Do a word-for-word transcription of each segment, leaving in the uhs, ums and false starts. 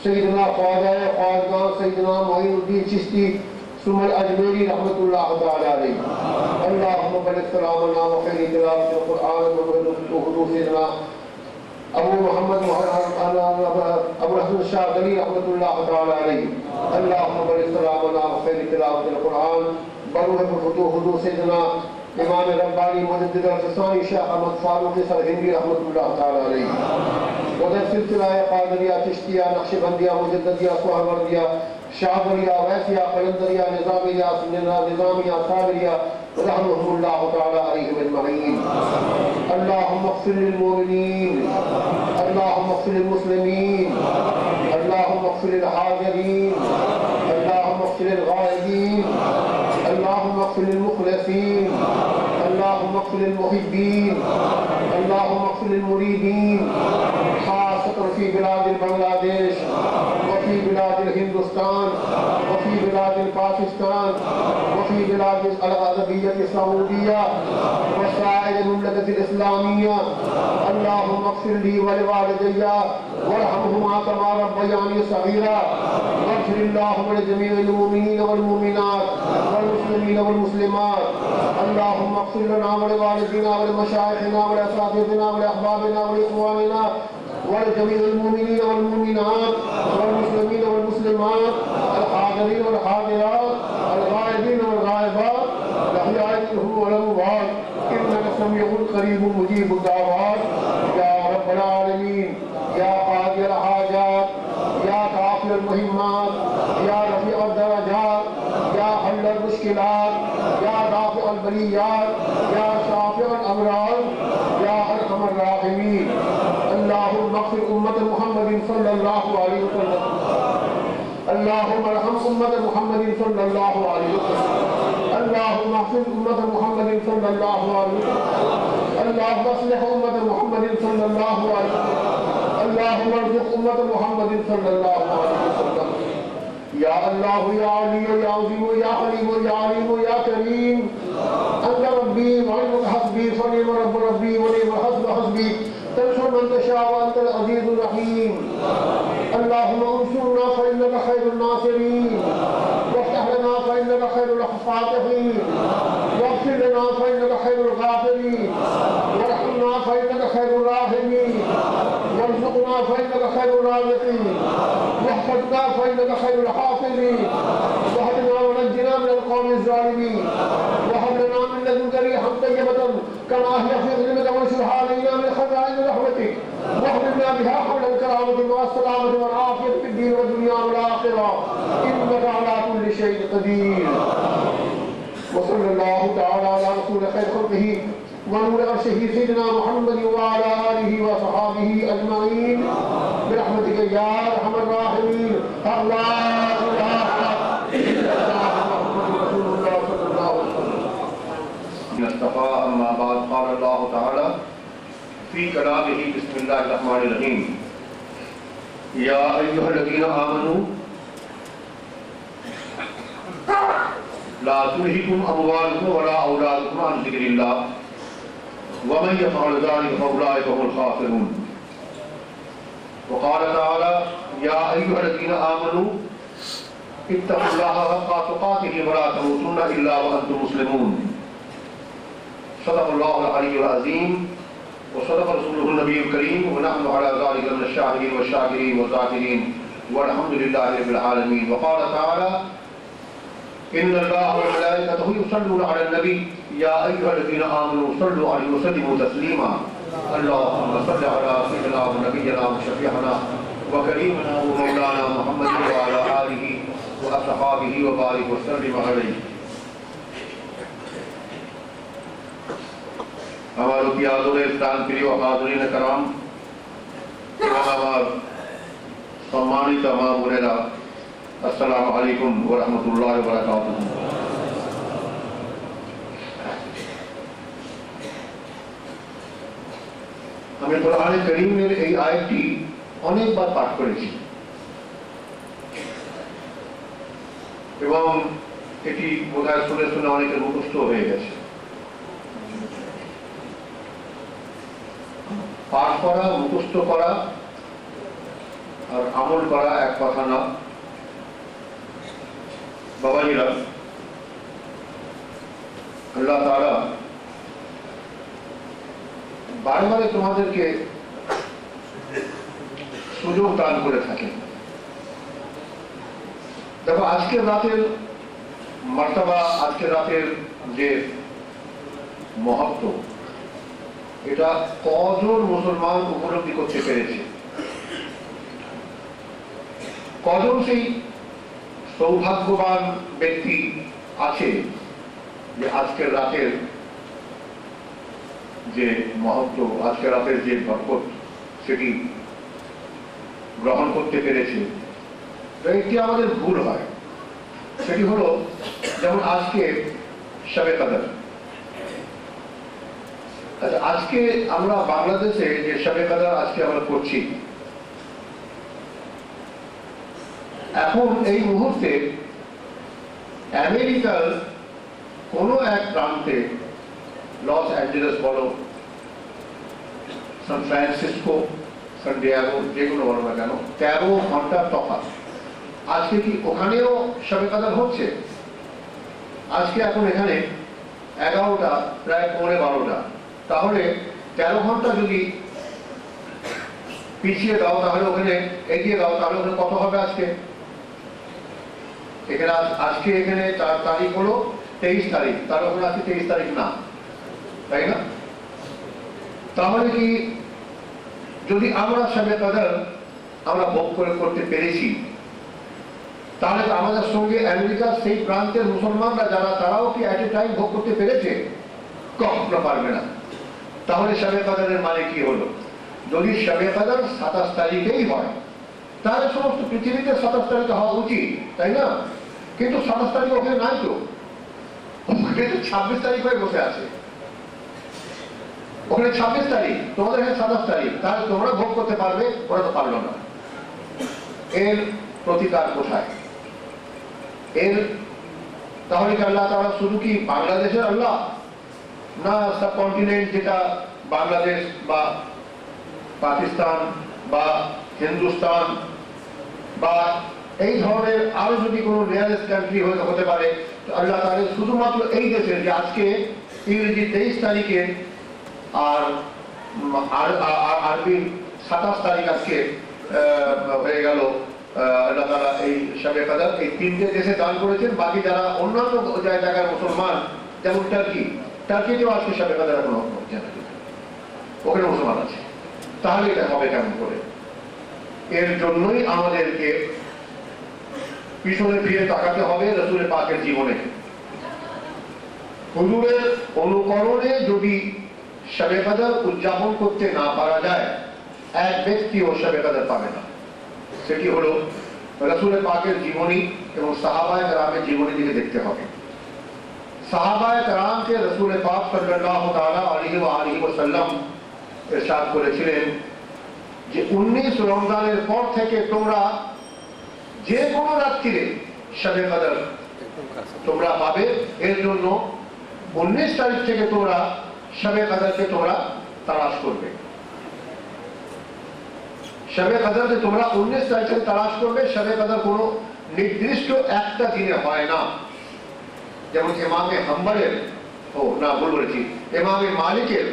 सैयदना ख्वाजा ख्वाजा सैयदना मोइनुद्दीन चिश्ती सुमल अजमेरी रहमतुल्लाह तआला अलैहि। अल्लाहुम्मा बल्लिग सलामना व खैर तिलावतिल कुरआन व हुदूस सैयदना अबू मोहम्मद अबू हसन शाज़ली रहमतुल्लाह तआला अलैहि। अल्लाहुम्मा बल्लिग सलामना व खैर तिलावतिल कुरआन बरुह हुदूस सैयदना इमाम रब्बानी मुजद्दिद अल-फ़सानी शेख अहमद फारूक सरहिंदी रहमतुल्लाह तआला अलैहि। उधर सिलसिला क़ादरिया चिश्तिया नक्शबंदिया मुजद्दिदिया सुहरवर्दिया शाज़लिया वैसिया क़लंदरिया निज़ामिया निज़ामिया साबिरिया रहमतुल्लाह तआला अलैहिम अजमईन। अल्लाहुम्मा इग़फिर लिल मुमिनीन अल्लाहुम्मा इग़फिर लिल मुस्लिमीन अल्लाहुम्मा इग़फिर लिल हाज़िरीन अल्लाहुम्मा इग़फिर लिल गायबीन अल्लाहुम्मा इग़फिर लिल मुख़लिसीन अल्लाहुम्मा इग़फिर लिल मुहिब्बीन अल्लाहुम्मा इग़फिर लिल मुरीदीन खासतन फ़ी बिलादिल बांग्लादेश व फ़ी बिलादिल हिंदुस्तान व फ़ी बिलादिल पाकिस्तान व फ़ी बिलादिल अल-अरबिय्यत सऊदिया व साइर मुमलकतिल इस्लामिया। अल्लाहुम्मा इग़फिर ली व लिवालिदैया वरहमहुमा कमा रब्बयानी सगीरा वग़फिरिल्लाहुम्मा लिजमीइल मुमिनीन वल मुमिनात वल मुस्लिमीन वल मुस्लिमात। अल्लाहुम्मा इग़फिर लना व लिवालिदैना व लिमशाइखिना व लिअसातिज़िना व लिअहबाबिना व लिइख़वानिना वलिजमीइल मुमिनीन वल मुमिनात वल मुस्लिमीन वल मुस्लिमात अल हाज़िरीन वल हाज़िरात अल गायबीन वल गायबात अल अहयाइ मिनहुम वल अमवात इन्नका समीउन क़रीबुन मुजीबुद दाअवात। या रब्बल आलमीन या क़ादियल हाजात या काफ़िल मुहिम्मात या रफ़ीअद दरजात या हल्लुल मुश्किलात या दाफ़िअल बलियात या शाफ़िअल अमराज़ या अरहमर राहिमीन। अल्लाहुम्मा इग़फिर उम्मत मुहम्मदिन सल्लल्लाहु अलैहि वसल्लम अल्लाहुम्मा अरहम उम्मत मुहम्मदिन सल्लल्लाहु अलैहि वसल्लम अल्लाहुम्मा इग़फिर उम्मत मुहम्मदिन सल्लल्लाहु अलैहि वसल्लम अल्लाहुम्मा अस्लिह उम्मत मुहम्मदिन सल्लल्लाहु अलैहि वसल्लम अल्लाहुम्मा अर्ज़ुक़ उम्मत मुहम्मदिन सल्लल्लाहु अलैहि वसल्लम। या अल्लाह या अली या अज़ीम या हलीम या अलीम या करीम अंत रब्बी व अन्त हस्बी फनिअम रब्बु रब्बी व निअमल हस्बु हस्बी तंसुर मन तशा व अंतल अज़ीज़ुर रहीम। अल्लाहुम्मा उन्सुरना फ़इन्नका खैरुन नासिरीन वफ़्तह लना फ़इन्नका खैरुल फ़ातिहीन वग़फ़िर लना फ़इन्नका खैरुल गाफ़िरीन वरहमना फ़इन्नका खैरुर राहिमीन वरज़ुक़ना फ़इन्नका खैरुर राज़िक़ीन वहफ़ज़ना फ़इन्नका खैरुल हाफ़िज़ीन वहदना व नज्जिना मिनल क़ौमिज़ ज़ालिमीन वहब लना मिन लदुनका रिहम तय्यबतन कमा हिय फ़ी ग़िलमिका वंशुरहा अलैना मिन ख़ज़ाइन रहमतिक वहबना बिहा हौलल करामति व अस्सलामति वल आफ़ियति फ़िद दीन व दुनिया वल आख़िरह इन्नका अला कुल्लि शैइन क़दीर। व सल्लल्लाहु तआला अला रसूलिल खैर ख़ल्क़िही व नूरि अर्शिही सय्यिदिना मुहम्मदिन व अला आलिही व सहाबिही अजमईन बिरहमतिका या अरहमर राहिमीन। अल्लाह इलाहा इल्लल्लाह मुहम्मदुर रसूलुल्लाह सल्लल्लाहु अलैहि वसल्लम। नस्तफ़ा अम्मा बाद क़ाल अल्लाहु तआला फ़ी कलामिही बिस्मिल्लाहिर रहमानिर रहीम या अय्युहल्लज़ीना आमनू ला तुल्हिकुम अमवालुकुम वला औलादुकुम अन ज़िक्रिल्लाह व मन यफ़अल ज़ालिका फ़उलाइका हुमुल ख़ासिरून। व क़ाल तआला या अय्युहल्लज़ीना आमनू इत्तक़ुल्लाहा हक़्क़ तुक़ातिही व ला तमूतुन्ना इल्ला व अंतुम मुस्लिमून। सदक़ल्लाहुल अलिय्युल अज़ीम व सदक़ रसूलुहुन नबियुल करीम व नहनु अला ज़ालिका मिनश शाहिदीन व शाकिरीन व ज़ाकिरीन वल्हम्दुलिल्लाहि रब्बिल आलमीन। व क़ाल तआला इन्नल्लाहा व मलाइकतहु युसल्लूना अलन नबी या अय्युहल्लज़ीना आमनू सल्लू अलैहि व सल्लिमू तस्लीमा। अल्लाहुम्मा सल्लि अला सय्यिदिना व नबिय्यिना व शफ़ीअना व करीमना व मौलाना मुहम्मदिन व अला आलिहि व अस्हाबिहि व बारिक व सल्लिम अलैहि। हमारे प्याज़ों इस्लाम प्रिय हाज़रीन कराम सम्मानित तमाम मुनेरा अस्सलामु अलैकुम व रहमतुल्लाहि व बरकातुहू। हमें कुरान करीम में এই আয়াতটি অনেকবার পাঠ করেছি এবং এটি বোধহয় শুনে শুনে অনেকের মুখস্থ হয়ে গেছে। পাঠ করা মুখস্থ করা আর আমল করা এক কথা না। বাবাজিরা, আল্লাহ তাআলা বারবারে তোমাদেরকে সুযোগ দান করে থাকেন। দেখো, আজকের রাতের মর্তবা, আজকের রাতের যে মহত্ব, এটা কজন মুসলমান উপলব্ধি করতে পেরেছে? কজন সেই সৌভাগ্যবান ব্যক্তি আছে যে আজকের রাতের যে মহত্ব, আজকের রাতের যে বরকত, সেটি গ্রহণ করতে পেরেছে? একটি আমাদের ভুল হয়, সেটি হলো, যেমন আজকে শবে কদর। আচ্ছা, আজকে আমরা বাংলাদেশে যে শবে কদর আজকে আমরা করছি, এখন এই মুহূর্তে আমেরিকার কোনো এক প্রান্তে, লস অ্যাঞ্জেলেস বলো, সান ফ্রান্সিসকো, সান ডিয়েগো, যেগুলো বলো না কেন, তেরো ঘন্টার তফাৎ। আজকে কি ওখানেও শবে কদর হচ্ছে? আজকে এখন এখানে এগারোটা, প্রায় পৌনে বারোটা। তাহলে তেরো ঘন্টা যদি পিছিয়ে দাও, তাহলে ওখানে এগিয়ে দাও, তাহলে ওখানে কত হবে আজকে? এখানে আজকে এখানে চার তারিখ হলো তেইশ তারিখ, তার ওখানে আজকে তেইশ তারিখ না, তাই না? তাহলে কি যদি আমরা শবে কদর আমরা ভোগ করে করতে পেরেছি, তাহলে আমাদের সঙ্গে আমেরিকার সেই প্রান্তের মুসলমানরা যারা, তারাও কি এট এ টাইম ভোগ করতে পেরেছে? কখনো পারবে না। তাহলে শবে কদরের মানে কি হলো? যদি শবে কদর সাতাশ তারিখেই হয়, তাহলে সমস্ত পৃথিবীতে সাতাশ তারিখে হওয়া উচিত, তাই না? কিন্তু সাতাশ তারিখ ওখানে নাই তো, ওখানে তো ছাব্বিশ তারিখ হয়ে বসে আছে। ওখানে ছাব্বিশ তারিখ, তোমাদের এখানে সাতাশ তারিখ, তাহলে তোমরা ভোগ করতে পারবে, ওরা তো পারলো না। এর প্রতিকার কোথায়? এর তাহলে কি আল্লাহ তাআলা শুধু কি বাংলাদেশের আল্লাহ, না সাবকন্টিনেন্ট যেটা বাংলাদেশ বা পাকিস্তান বা হিন্দুস্তান বা এই ধরনের আরো যদি কোনো নিয়ারেস্ট কান্ট্রি হতে পারে, আল্লাহ তাআলা শুধুমাত্র এই দেশের, যে আজকে ইংরেজি তেইশ তারিখে আর আরবি সাতাশ তারিখ আজকে হয়ে গেল, আল্লাহ তাআলা এই শবে কদর এই তিনটে দেশে দান করেছেন। বাকি যারা অন্যান্য জায়গায় মুসলমান, যেমন টার্কি, টার্কিতেও আজকে শবে কদর এখন হচ্ছে না, ওখানে মুসলমান আছে। তাহলে এটা হবে কেমন করে? এর জন্যই আমাদেরকে পিছনে ফিরে তাকাতে হবে রাসূল পাকের জীবনে। হুজুরের অনুকরণে যদি শবে কদর উদযাপন করতে না পারা যায়, এক ব্যক্তিও শবে কদর পাবে না। সেটি হলো রাসূল পাকের জীবনী এবং সাহাবায়ে কেরামের জীবনী দিকে দেখতে হবে। সাহাবায়ে কেরামকে রাসূল পাক সাল্লাল্লাহু তাআলা আলাইহি ওয়া আলিহি ওয়াসাল্লাম ইরশাদ করেছিলেন যে উনিশ রমজানের পর থেকে তোমরা যে কোনো রাত্রিরে শবে কদর তোমরা পাবে। এর জন্য উনিশ তারিখ থেকে তোমরা শবে কদরকে তোমরা তালাশ করবে। শবে কদরকে তোমরা উনিশ তারিখ থেকে তালাশ করবে। শবে কদর কোনো নির্দিষ্ট একটা দিনে হয় না। যেমন ইমামে হাম্বলের, ও না ভুল বলেছি, ইমামে মালিকের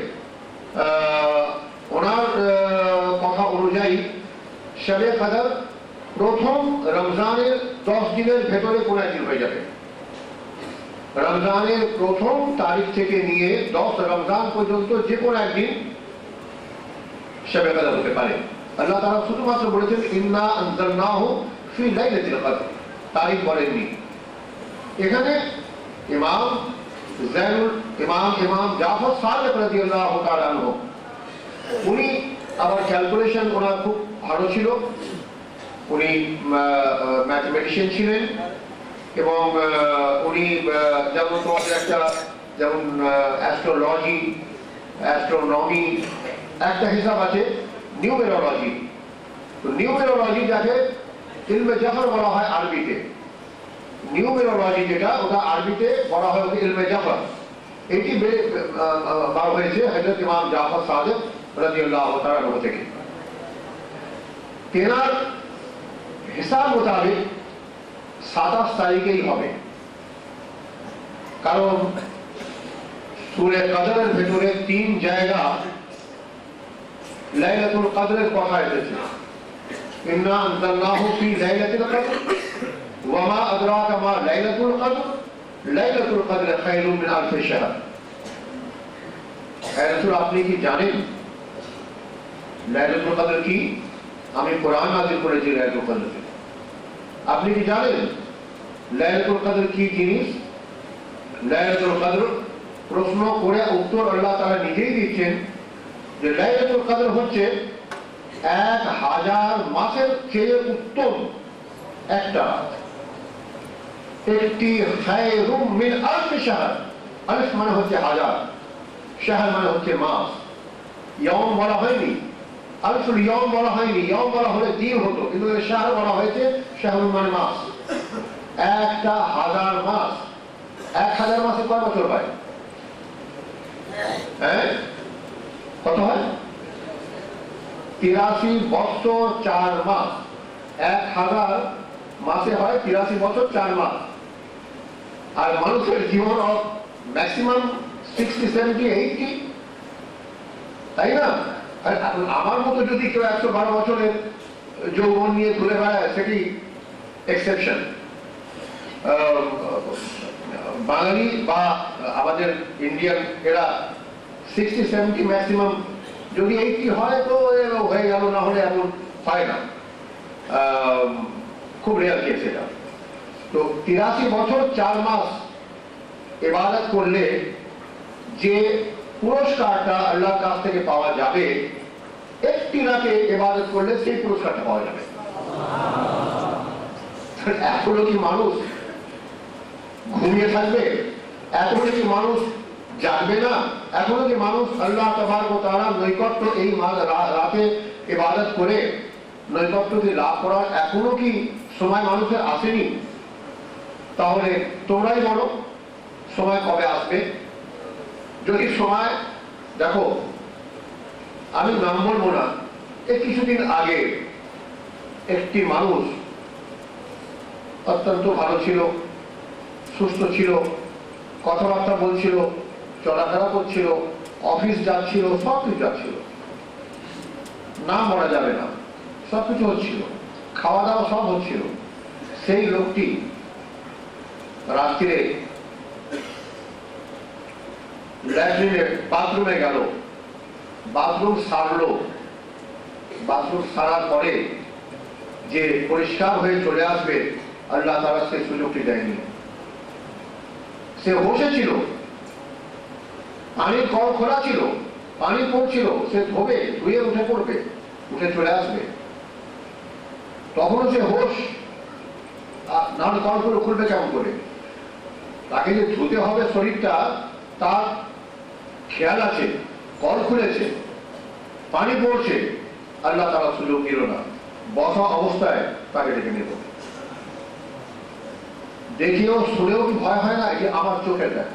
ওনার কথা অনুযায়ী শবে কদর প্রথম রমজানের দশ দিনের ভেতরে কোন একদিন হয়ে যাবে। রমজানের প্রথম তারিখ থেকে নিয়ে দশ রমজান পর্যন্ত যে কোনো একদিন শবে কদর হতে পারে। আল্লাহ তাআলা শুধুমাত্র বলেছেন ইন্না আনজালনাহু ফি লাইলাতিল কদর, তারিখ বলেননি। এখানে ইমাম জাইনুল ইমাম ইমাম জাফর সাদিক রাদিয়াল্লাহু তাআলা আনহু, উনি আবার ক্যালকুলেশন ওনার খুব ভালো ছিল। উনি ম্যাথমেটিশিয়ান ছিলেন এবং উনি যেমন তোমাদের একটা যেমন অ্যাস্ট্রোলজি, অ্যাস্ট্রোনমি একটা হিসাব আছে, নিউমেরোলজি। তো নিউমেরোলজি যাকে ইলমে জাফর বলা হয় আরবিতে, নিউমেরোলজি যেটা ওটা আরবিতে বলা হয় ওকে ইলমে জাফর। এটি বার হয়েছে হযরত ইমাম জাফর সাদিক রাদিয়াল্লাহু তাআলা আনহু থেকে। তেনার হিসাব মোতাবেক সাতাশ তারিখেই হবে, কারণ সূরা কদরের ভেতরে তিন জায়গা লাইলাতুল কদরের কথা এসেছে। ইন্না আনজালনাহু ফি লাইলাতিল কদর ওয়া মা আদরাকা মা লাইলাতুল কদর লাইলাতুল কদর খায়রুম মিন আলফি শাহর। হে রাসূল, আপনি কি জানেন লাইলাতুল কদর কি? আমি কোরআন নাযিল করেছি লাইলাতুল কদর। আপনি কি জানেন লাইলাতুল কদর কি জিনিস? লাইলাতুল কদর প্রশ্ন করে উত্তর আল্লাহ তাআলা নিজেই দিচ্ছেন যে লাইলাতুল কদর হচ্ছে এক হাজার মাসের চেয়ে উত্তম একটা রাত, একটি খায়রুম মিন আলফি শাহর। আলফ মানে হচ্ছে হাজার, শাহর মানে হচ্ছে মাস। ইয়াউম বলা হয়নি, আলফুল ইয়াউম বলা হয়নি, ইয়াউম বলা হলে দিন হতো, কিন্তু শাহর বলা হয়েছে, শাহর মানে মাস। একটা হাজার মাস, এক হাজার মাসে কয় বছর হয়? হ্যাঁ, কত হয়? তিরাশি বছর চার মাস। এক হাজার মাসে হয় তিরাশি বছর চার মাস। আর মানুষের জীবন ম্যাক্সিমাম সিক্সটি সেভেন্টি এইটি, তাই না? আমার মতো যদি কেউ একশো বারো বছরের যৌবন নিয়ে ঘুরে বেড়ায়, সেটি এক্সেপশন। বাঙালি বা আমাদের ইন্ডিয়ান এরা সিক্সটি সেভেন্টি ম্যাক্সিমাম, যদি এইটি হয় তো হয়ে গেল, না হলে এমন হয় না, খুব রেয়ার কেস এটা। তো তিরাশি বছর চার মাস ইবাদত করলে যে পুরস্কারটা আল্লাহর কাছ থেকে পাওয়া যাবে, একটি রাতে ইবাদত করলে সেই পুরস্কারটা পাওয়া যাবে। এখনো কি মানুষ ঘুমিয়ে থাকবে? এখনো কি মানুষ জাগবে না? এখনো কি মানুষ আল্লাহ তাবারক ওয়া তাআলার নৈকট্য এই রাতে ইবাদত করে নৈকট্যকে লাভ করার এখনো কি সময় মানুষের আসেনি? তাহলে তোমরাই বলো সময় কবে আসবে? যদি সময়, দেখো আমি নাম বলবো না, এই কিছুদিন আগে একটি মানুষ অত্যন্ত ভালো ছিল, সুস্থ ছিল, কথাবার্তা বলছিল, চলাফেরা করছিল, অফিস যাচ্ছিল, সব কিছু যাচ্ছিল, নাম বলা যাবে না, সব কিছু হচ্ছিল, খাওয়া দাওয়া সব হচ্ছিল। সেই লোকটি রাত্রে ল্যাট্রিনে বাথরুমে গেল, বাথরুম সারলো, বাথরুম সারার পরে যে পরিষ্কার হয়ে চলে আসবে, আল্লাহ তাআলা সেই সুযোগটি দেয়নি। সে বসেছিল, পানির কল খোলা ছিল, পানি পড়ছিল, সে ধোবে, ধুয়ে উঠে পড়বে, উঠে চলে আসবে, তখনও সে হোশ, নাহলে কলগুলো খুলবে কেমন করে? তাকে যে ধুতে হবে শরীরটা, তার খেয়াল আছে, কল খুলেছে, পানি পড়ছে, আল্লাহ তাআলা সুযোগ দিল না, বসা অবস্থায় তাকে ডেকে নিল। দেখেও শুনেও কি ভয় হয় না? যে আমার চোখের দেখা,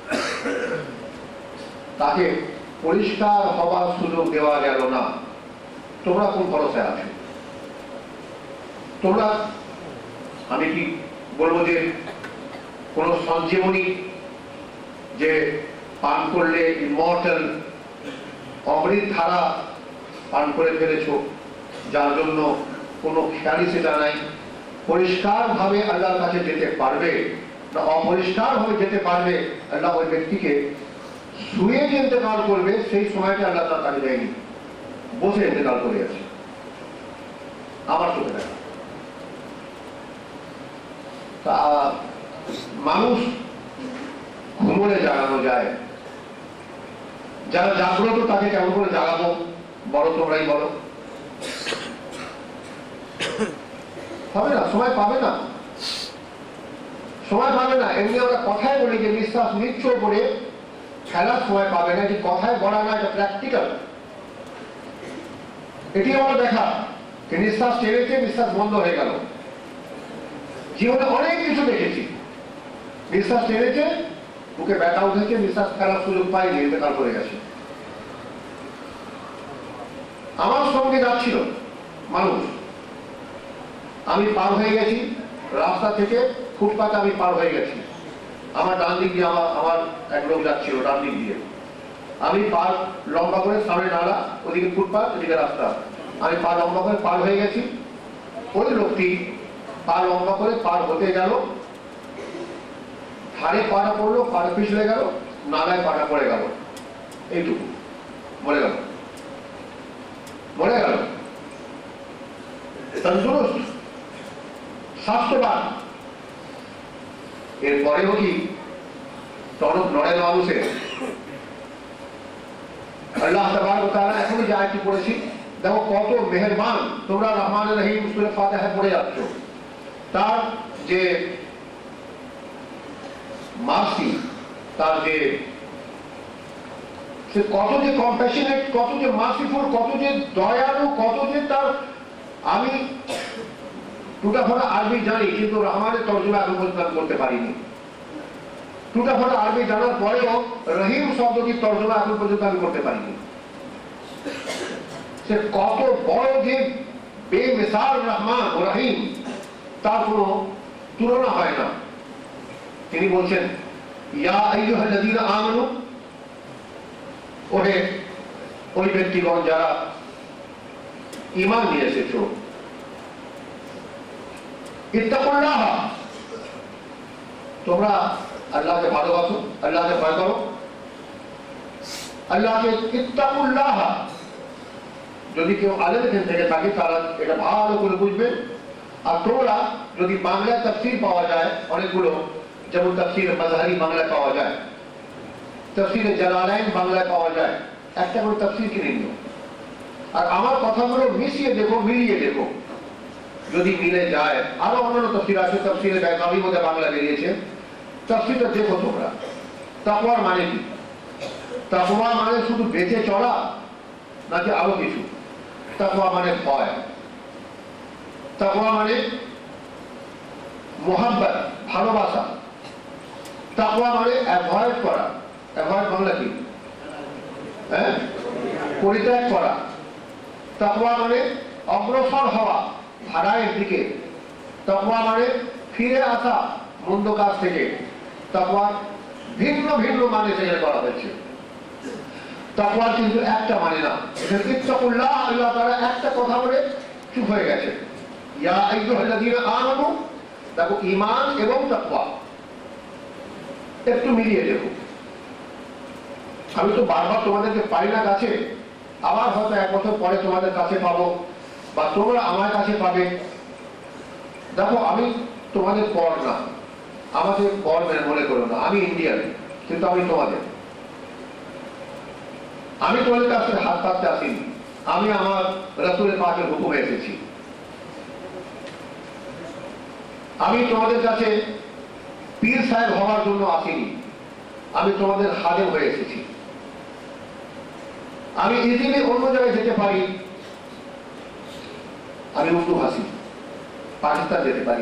তাকে পরিষ্কার হবার সুযোগ দেওয়া গেল না। তোমরা কোন ভরসায় আছো? তোমরা, আমি কি বলবো যে কোন সঞ্জীবনী যে পান করলে ইমর্টাল অমৃত ধারা পান করে ফেলেছো, যার জন্য কোনো খেয়ালই সেটা নাই, পরিষ্কার ভাবে আল্লাহর কাছে যেতে পারবে না অপরিষ্কার ভাবে যেতে পারবে? আল্লাহ ওই ব্যক্তিকে শুয়ে যে ইন্তেকাল করবে সেই সময়টা আল্লাহ তার কাছে দেয়নি, বসে ইন্তেকাল করে আছে, আমার চোখে দেখা। তা মানুষ ঘুমোলে জাগানো যায়, যারা জাগ্রত তাকে কেমন করে জাগাবো বলো? তোমরাই বলো। হবে না, সময় পাবে না, সময় পাবে না। এমনি আমরা কথায় বলি যে নিঃশ্বাস নিচ্ছ করে খেলার সময় পাবে না, এটি কথায় বলা না, এটা প্র্যাকটিক্যাল। এটি আমরা দেখা যে নিঃশ্বাস টেনেছে, নিঃশ্বাস বন্ধ হয়ে গেল। জীবনে অনেক কিছু দেখেছি, নিঃশ্বাস টেনেছে, বুকে ব্যথা উঠেছে, নিঃশ্বাস ফেলার সুযোগ পাইনি, ইন্তেকাল করে গেছে। আমার সঙ্গে যাচ্ছিল মানুষ, আমি পার হয়ে গেছি রাস্তা থেকে, ফুটপাতে আমি পার হয়ে গেছি, আমার ডান দিক দিয়ে আমার আমার এক লোক যাচ্ছিল ডান দিক দিয়ে, আমি পার লম্বা করে, সামনে নালা, ওদিকে ফুটপাত, ওদিকে রাস্তা, আমি পা লম্বা করে পার হয়ে গেছি। ওই লোকটি পা লম্বা করে পার হতে গেল, ধারে পাটা পড়লো, পাটা পিছলে গেল, নালায় পাটা পড়ে গেল, এইটুকু মরে গেল, মরে গেল। তন্দুরুস্ত, স্বাস্থ্যবান, এরপরেও কি টনক নড়ে না মানুষের? আল্লাহ তাবারক ওয়া তাআলা এখনই যে আয়াতটি পড়েছি, দেখো কত মেহেরবান। তোমরা রহমান রহিম সূরা ফাতিহা পড়ে যাচ্ছ, তার যে মার্সি, তার যে সে কত যে কম্প্যাশনেট, কত যে মার্সিফুল, কত যে দয়ালু, কত যে তার, আমি টুটা ফোটা আরবি জানি কিন্তু রহমানের তর্জমা এখন পর্যন্ত করতে পারিনি। টুটা ফোটা আরবি জানার পরেও রহিম শব্দটির তর্জমা এখন পর্যন্ত আমি করতে পারিনি। সে কত বড় যে বেমিসাল রহমান ও রহিম, তার কোনো তুলনা হয় না। তিনি বলছেন, ইয়া আইয়ুহাল্লাযীনা আমানু, ওহে ওই ব্যক্তিগণ যারা ঈমান নিয়ে এসেছো, ইত্তাকুল্লাহ, তোমরা আল্লাহকে ভালোবাসো, আল্লাহকে ভয় করো, আল্লাহকে ইত্তাকুল্লাহ। যদি কেউ আলেম এখান থেকে থাকে তারা এটা ভালো করে বুঝবেন। আর তোমরা যদি বাংলায় তাফসীর পাওয়া যায় অনেকগুলো, যেমন তাফসীর মাযহারি বাংলায় পাওয়া যায়, তাফসীরে জালালাইন বাংলায় পাওয়া যায়, একটা করে তাফসীর কিনে নিও। আর আমার কথাগুলো মিশিয়ে দেখো, মিলিয়ে দেখো, যদি মিলে যায়। আরো অন্যান্য তাফসীর আছে, তাফসীরে বাইকাবির মধ্যে বাংলা বেরিয়েছে, তাফসীরটা দেখো তোমরা। তাকওয়ার মানে কি? তাকওয়া মানে শুধু বেঁচে চলা নাকি আরো কিছু? তাকওয়া মানে ভয়, তাকওয়া মানে মোহাব্বত, ভালোবাসা, তাকওয়া মানে অ্যাভয়েড করা। অ্যাভয়েড বাংলা কি? হ্যাঁ, পরিত্যাগ করা। তাকওয়া মানে অগ্রসর হওয়া ভাড়ায়ের দিকে। তাকওয়া মানে ফিরে আসা মন্দ কাজ থেকে। তাকওয়া ভিন্ন ভিন্ন মানে সেখানে করা হয়েছে। তাকওয়া কিন্তু একটা মানে না। ইত্তাকুল্লাহ, আল্লাহ তাআলা একটা কথা বলে চুপ হয়ে গেছে। ইয়া আইয়ুহাল্লাযীনা আমানু, দেখো ঈমান এবং তাকওয়া একটু মিলিয়ে দেখো। আমি তো বারবার তোমাদেরকে পাই না কাছে, আবার হয়তো এক বছর পরে তোমাদের কাছে পাবো, বা তোমরা আমার কাছে পাবে। দেখো আমি তোমাদের পর না, আমাদের পর মনে করো না, আমি ইন্ডিয়ান কিন্তু আমি তোমাদের। আমি তোমাদের কাছে হাত পাততে আসিনি, আমি আমার রাসূলের পাকের হুকুমে এসেছি। আমি তোমাদের কাছে পীর সাহেব হওয়ার জন্য আসিনি, আমি তোমাদের খাদেম হয়ে এসেছি। আমি ইজিলি অন্য জায়গায় যেতে পারি, আমি উর্দু ভাষী, পাকিস্তান যেতে পারি,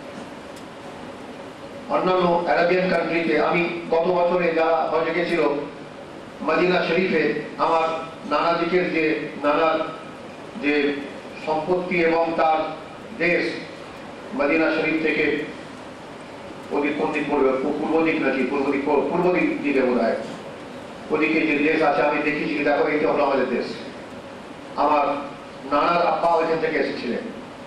অন্যান্য আরবিয়ান কান্ট্রিতে। আমি গত বছরে যারা হজে গেছিল মদিনা শরীফে, আমার নানাজিকের যে নানার যে সম্পত্তি এবং তার দেশ মদিনা শরীফ থেকে ওদিক কোন দিক পড়বে, পূর্ব দিক নাকি পূর্ব দিক, পূর্ব দিক দিকে বোধ হয়, ওদিকে যে দেশ আছে আমি দেখেছি, দেখো এটা হলো আমাদের দেশ। আমার নানার আব্বা ওইখান থেকে এসেছিলেন,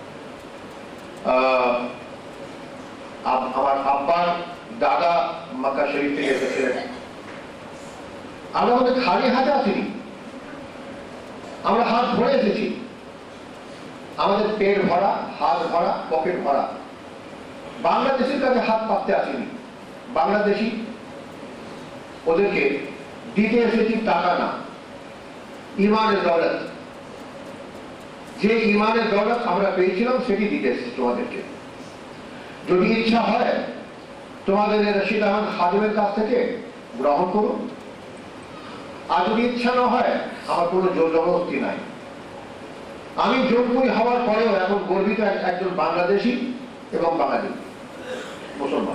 আমার আব্বার দাদা মক্কা শরীফ থেকে এসেছিলেন। আমরা আমাদের খালি হাতে আসিনি, আমরা হাত ভরে এসেছি, আমাদের পেট ভরা, হাত ভরা, পকেট ভরা। বাংলাদেশের কাছে হাত পাততে আসিনি, বাংলাদেশি ওদেরকে দিতে এসেছি টাকা না, ইমানের দৌলত। যে ইমানের দৌলত আমরা পেয়েছিলাম সেটি দিতে এসেছি তোমাদেরকে। যদি ইচ্ছা হয় তোমাদের রশিদ আহমদ খাদেমের কাছ থেকে গ্রহণ করুন, আর যদি ইচ্ছা না হয় আমার কোনো জোর জবরদস্তি নাই। আমি জন্মই হওয়ার পরেও এখন গর্বিত একজন বাংলাদেশি এবং বাঙালি মুসলমান।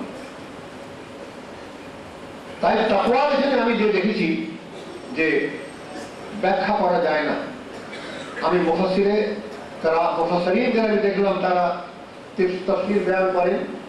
তাই তাকওয়া এখানে আমি যে দেখেছি যে ব্যাখ্যা করা যায় না। আমি মুফাসসিরে তারা মুফাসসিরিন যারা আমি দেখলাম তারা তাফসীর বয়ান করেন